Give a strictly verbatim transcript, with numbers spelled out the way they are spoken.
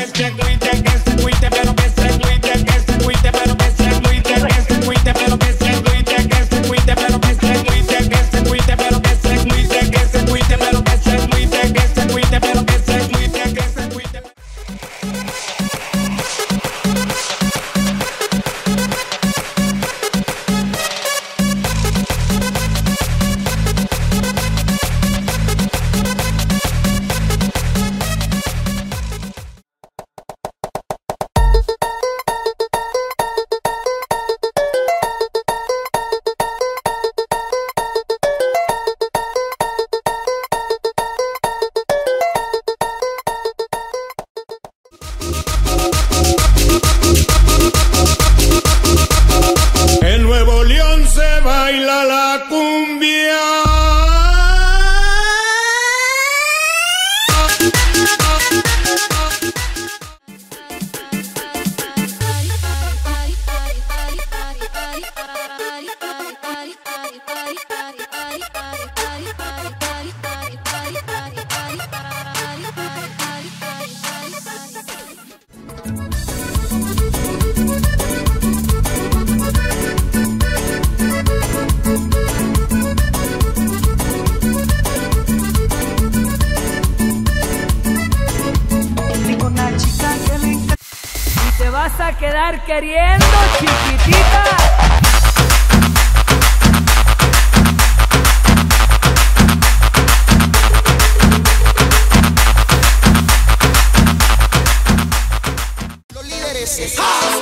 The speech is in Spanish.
que se cuide, que se cuide, pero que se cuide, que se cuide, pero que se cuide, que se cuide, pero que se cuide, que se cuide, pero que se cuide, que se cuide, pero que se cuide, que se cuide, pero que se cuide, que se cuide, pero que se cuide, que se cuide. En Nuevo León se baila la cumbia. Te vas a quedar queriendo, chiquitita. Los líderes. ¡Ah!